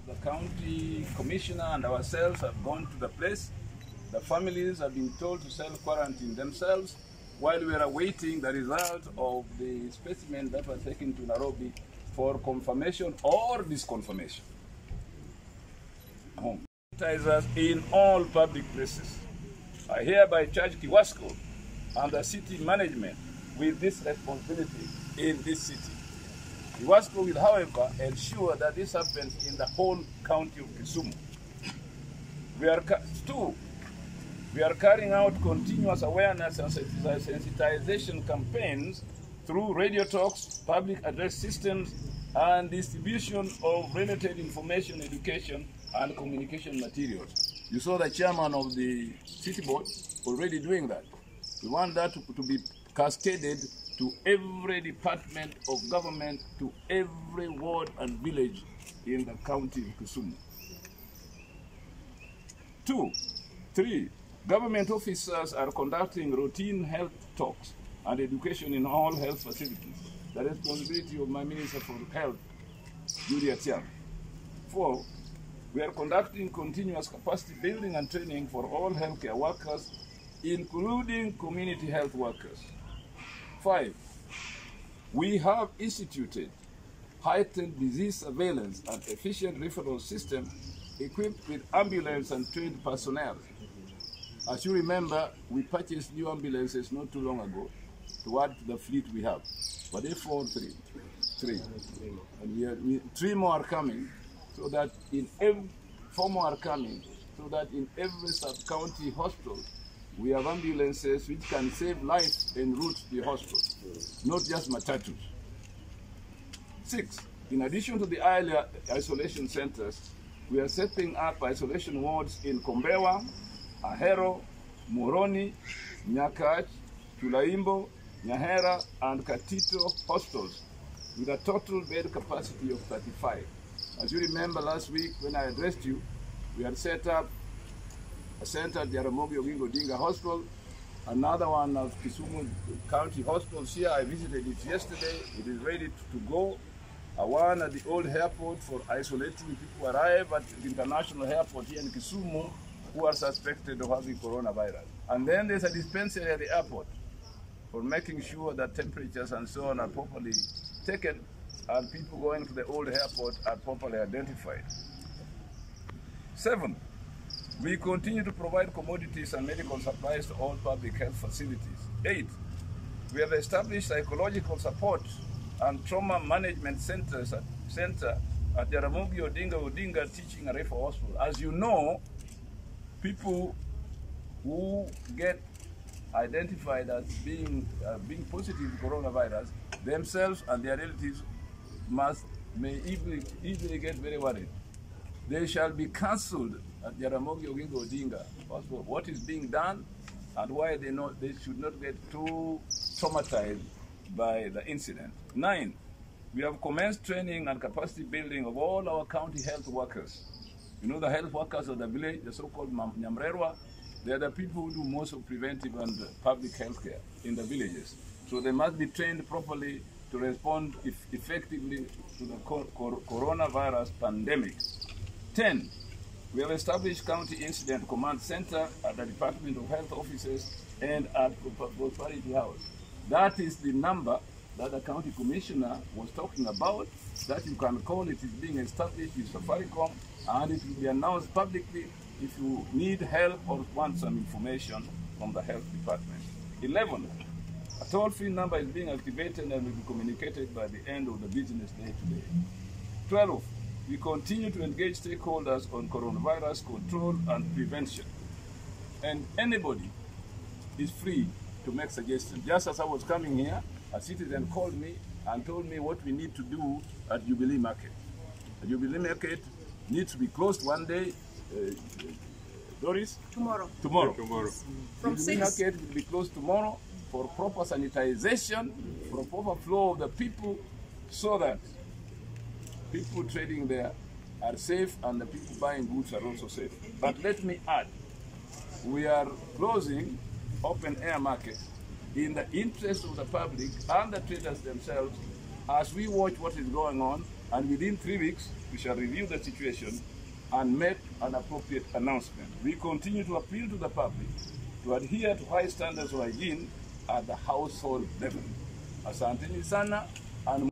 The county commissioner and ourselves have gone to the place. The families have been told to self-quarantine themselves while we are awaiting the result of the specimen that was taken to Nairobi for confirmation or disconfirmation. Sanitizers in all public places. I hereby charge Kiwasco and the city management with this responsibility in this city. Kiwasco will, however, ensure that this happens in the whole county of Kisumu. We are carrying out continuous awareness and sensitization campaigns through radio talks, public address systems, and distribution of related information, education, and communication materials. You saw the chairman of the city board already doing that. We want that to be cascaded to every department of government, to every ward and village in the county of Kisumu. 2, 3, government officers are conducting routine health talks and education in all health facilities. The responsibility of my Minister for Health, Julia Tiang. 4, we are conducting continuous capacity building and training for all healthcare workers, including community health workers. 5, we have instituted heightened disease surveillance and efficient referral system equipped with ambulance and trained personnel. As you remember, we purchased new ambulances not too long ago to add to the fleet we have. But they 3. And 3 more are coming, so that in every 4 more are coming, so that in every sub-county hospital we have ambulances which can save lives en route to the hospital, not just matatus. 6, in addition to the earlier isolation centers, we are setting up isolation wards in Kombewa, Ahero, Moroni, Nyakach, Tulaimbo, Nyahera, and Katito hospitals with a total bed capacity of 35. As you remember last week when I addressed you, we had set up a center at Jaramogi Oginga Odinga Hospital, another one at Kisumu County Hospitals here. I visited it yesterday. It is ready to go. One at the old airport for isolating people who arrive at the international airport here in Kisumu who are suspected of having coronavirus. And then there's a dispensary at the airport for making sure that temperatures and so on are properly taken and people going to the old airport are properly identified. 7, we continue to provide commodities and medical supplies to all public health facilities. 8, we have established psychological support and trauma management centers at Jaramogi Odinga Teaching and Referral Hospital. As you know, people who get identified as being positive to coronavirus, themselves and their relatives may easily get very worried. They shall be cancelled at Jaramogi Oginga Odinga Hospital. What is being done and why they should not get too traumatized by the incident. 9, we have commenced training and capacity building of all our county health workers. You know the health workers of the village, the so-called Nyamrerwa, they are the people who do most of preventive and public health care in the villages. So they must be trained properly to respond effectively to the coronavirus pandemic. 10, we have established County Incident Command Center at the Department of Health Offices and at Prosperity House. That is the number that the county commissioner was talking about, that you can call. It is being established with Safaricom, and it will be announced publicly if you need help or want some information from the health department. 11, a toll-free number is being activated and will be communicated by the end of the business day today. 12, we continue to engage stakeholders on coronavirus control and prevention. And anybody is free to make suggestions. Just as I was coming here, a citizen called me and told me what we need to do at Jubilee Market. The Jubilee Market needs to be closed one day. Doris? Tomorrow. Tomorrow. From Jubilee Market will be closed tomorrow for proper sanitization, for a proper flow of the people, so that people trading there are safe and the people buying goods are also safe. But let me add, we are closing open air market in the interest of the public and the traders themselves as we watch what is going on and within 3 weeks, we shall review the situation and make an appropriate announcement. We continue to appeal to the public to adhere to high standards of hygiene at the household level. Asanteni sana.